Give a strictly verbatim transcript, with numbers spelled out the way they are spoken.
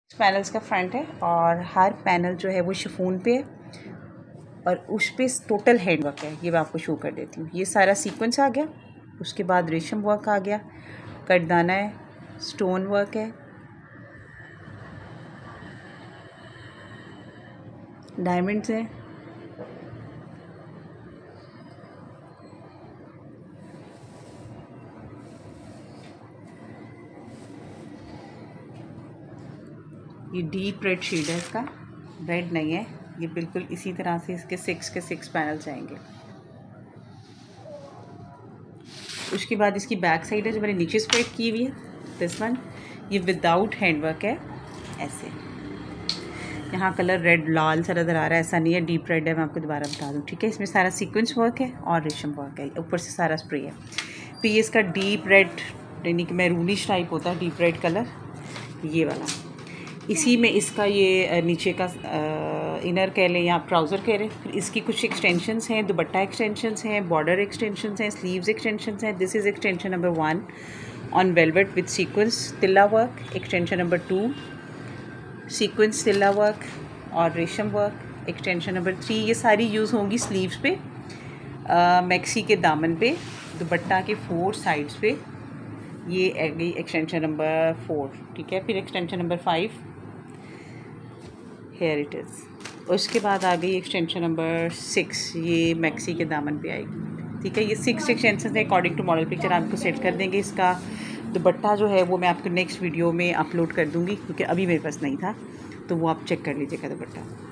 Panels का front है और हर पैनल जो है वो शिफॉन पे है और उस पे टोटल हैंड वर्क है। ये मैं आपको शो कर देती हूँ। ये सारा सीक्वेंस आ गया, उसके बाद रेशम वर्क आ गया, कटदाना है, स्टोन वर्क है, डायमंड्स हैं, ये डीप रेड शेड है, इसका रेड नहीं है, ये बिल्कुल इसी तरह से इसके सिक्स के सिक्स पैनल्स आएंगे। उसके बाद इसकी बैक साइड है जो मैंने नीचे स्प्रेड की हुई है, दिस वन, ये विदाउट हैंडवर्क है। ऐसे यहाँ कलर रेड लाल सा नज़र आ रहा है, ऐसा नहीं है, डीप रेड है, मैं आपको दोबारा बता दूँ, ठीक है। इसमें सारा सीक्वेंस वर्क है और रेशम वर्क है, ऊपर से सारा स्प्रे है। तो ये इसका डीप रेड यानी कि मैरूनिश टाइप होता है, डीप रेड कलर ये वाला। इसी में इसका ये नीचे का इनर कह लें या ट्राउज़र कह लें। फिर इसकी कुछ एक्सटेंशंस हैं, दुपट्टा एक्सटेंशंस हैं, बॉर्डर एक्सटेंशंस हैं, स्लीव्स एक्सटेंशंस हैं। This is extension number one on velvet with sequence तिल्ला work. Extension number two sequence तिल्ला वर्क और रेशम वर्क। एक्सटेंशन नंबर थ्री, ये सारी यूज़ होंगी स्लीव्स पे, मैक्सी के दामन पे, दुपट्टा के फोर साइड्स पे। ये गई एक्सटेंशन नंबर फोर, ठीक है। फिर extension number five, here it is. उसके बाद आ गई एक्सटेंशन नंबर सिक्स, ये मैक्सी के दामन पे आएगी, ठीक है। ये सिक्स एक्सटेंशन है अकॉर्डिंग टू मॉडल पिक्चर, आपको सेट कर देंगे। इसका दुपट्टा जो है वो मैं आपको नेक्स्ट वीडियो में अपलोड कर दूँगी क्योंकि अभी मेरे पास नहीं था, तो वो आप चेक कर लीजिएगा दुपट्टा।